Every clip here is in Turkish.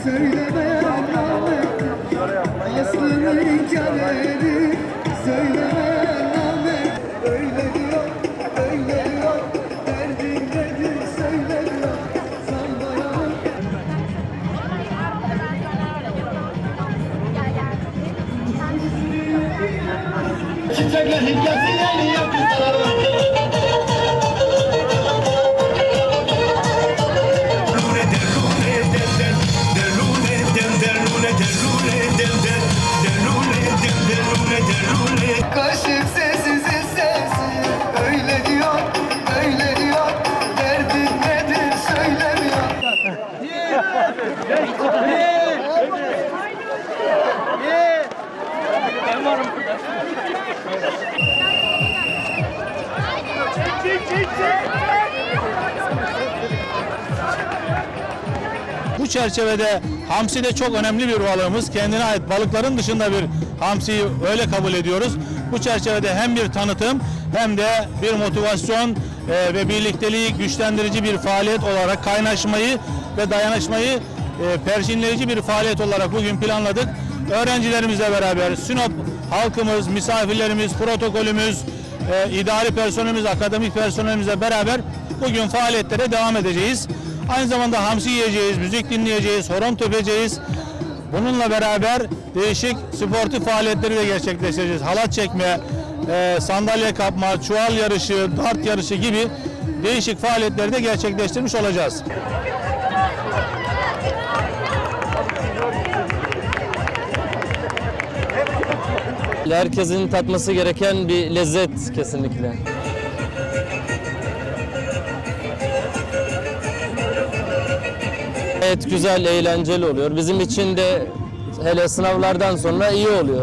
Söyleme namet, aslını hikayeleri. Söyleme namet, öyle diyor, öyle diyor. Derdin nedir söyle diyor, sanmayalım. Çiçeklerin kesinleri yakışır. Kaşık sessiz sessiz, öyle diyor, öyle diyor. Derdin nedir söylemiyor. Ben varım burada. Bu çerçevede hamsi de çok önemli bir balığımız. Kendine ait balıkların dışında bir hamsiyi öyle kabul ediyoruz. Bu çerçevede hem bir tanıtım hem de bir motivasyon ve birlikteliği güçlendirici bir faaliyet olarak kaynaşmayı ve dayanışmayı perçinleyici bir faaliyet olarak bugün planladık. Öğrencilerimizle beraber Sinop halkımız, misafirlerimiz, protokolümüz, idari personelimiz, akademik personelimizle beraber bugün faaliyetlere devam edeceğiz. Aynı zamanda hamsi yiyeceğiz, müzik dinleyeceğiz, horon tepeceğiz. Bununla beraber değişik sportif faaliyetleri de gerçekleştireceğiz. Halat çekme, sandalye kapma, çuval yarışı, dart yarışı gibi değişik faaliyetleri de gerçekleştirmiş olacağız. Herkesin tatması gereken bir lezzet kesinlikle. Evet, güzel, eğlenceli oluyor. Bizim için de hele sınavlardan sonra iyi oluyor.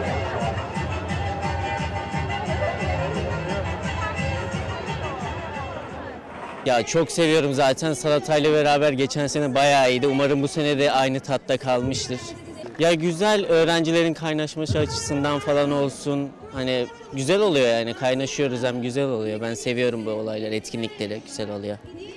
Ya çok seviyorum zaten, salatayla beraber geçen sene bayağı iyiydi. Umarım bu sene de aynı tatta kalmıştır. Ya güzel, öğrencilerin kaynaşması açısından falan olsun. Hani güzel oluyor yani, kaynaşıyoruz hem güzel oluyor. Ben seviyorum bu olayları, etkinlikleri güzel oluyor.